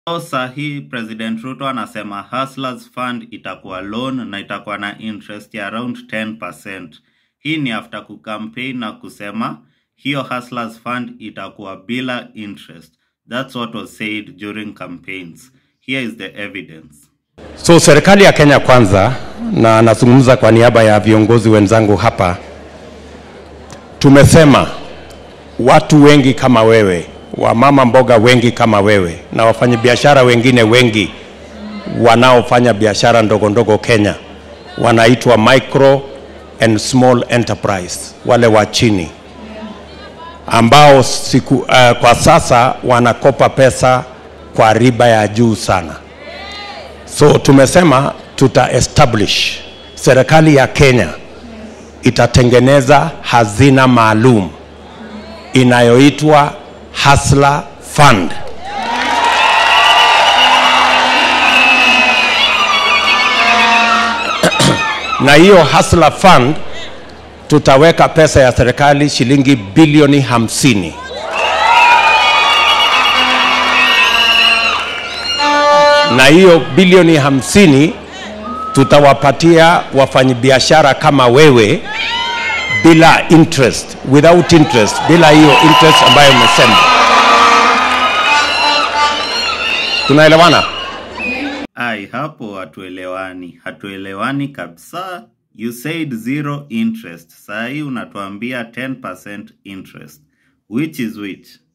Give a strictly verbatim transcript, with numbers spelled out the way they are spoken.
So sahi President Ruto anasema Hustlers Fund itakuwa loan na itakuwa na interest ya around ten percent. Hii ni after kucampaign na kusema hiyo Hustlers Fund itakuwa bila interest. That's what was said during campaigns. Here is the evidence. So serikali ya Kenya Kwanza, na nazungumza kwa niaba ya viongozi wenzangu hapa, tumesema watu wengi kama wewe, wamama mboga wengi kama wewe, na wafanyabiashara wengine wengi wanaofanya biashara ndogo ndogo Kenya, wanaitwa micro and small enterprise, wale wa chini, ambao siku, uh, kwa sasa wanakopa pesa kwa riba ya juu sana. So tumesema tuta establish, serikali ya Kenya itatengeneza hazina maalum inayoitwa Hustler Fund. Na hiyo Hustler Fund tutaweka pesa ya serikali shilingi bilioni hamsini. Na hiyo bilioni hamsini tutawapatia wafanyabiashara kama wewe bila interest, without interest, bila hiyo interest ambayo umesema. Tunaelewana? Ai, hapo hatuelewani. Hatuelewani kabisa. You said zero interest. Sahi unatuambia ten percent interest. Which is which?